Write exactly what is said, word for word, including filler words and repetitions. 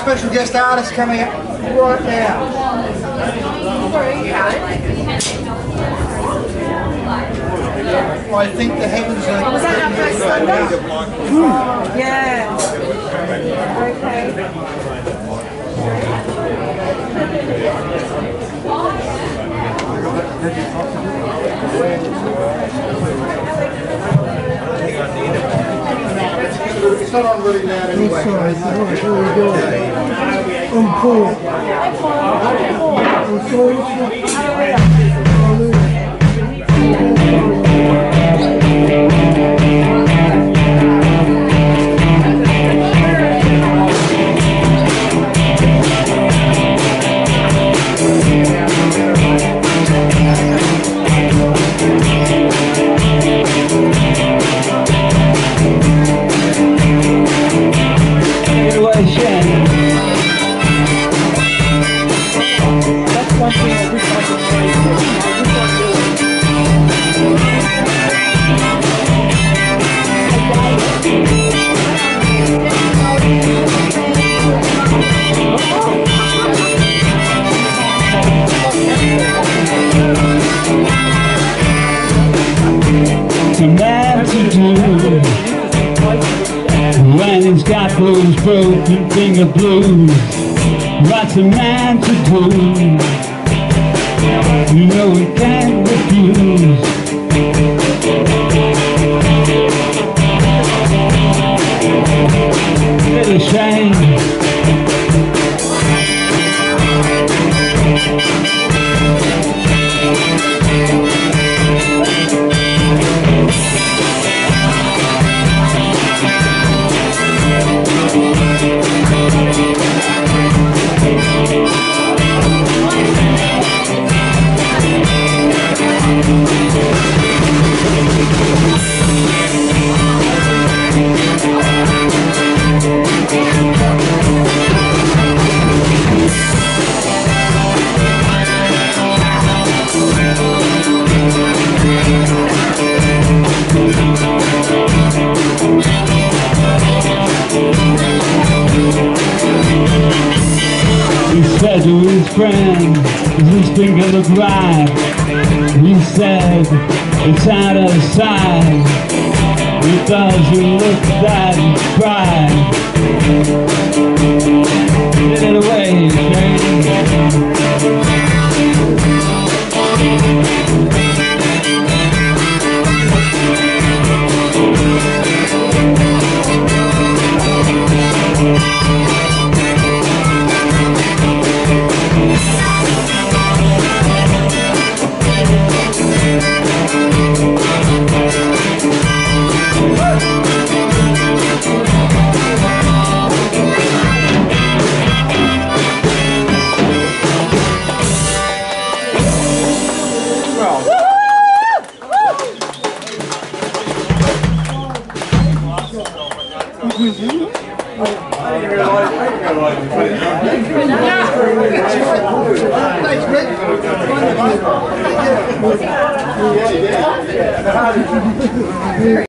special guest artist coming up right now. I think the heavens are... Was that our first Sunday? Mm. Yeah. Okay. It's not on really loud anyway. Sorry, right, here we go. On four. On four. When he's got those broken finger blues, what's a man to do? You know he can't refuse. Little Shayne. He said to his friend, is this thing gonna look right? He said, it's out of sight. It doesn't look that bright. Get it away, Shayne. Thanks, Rick.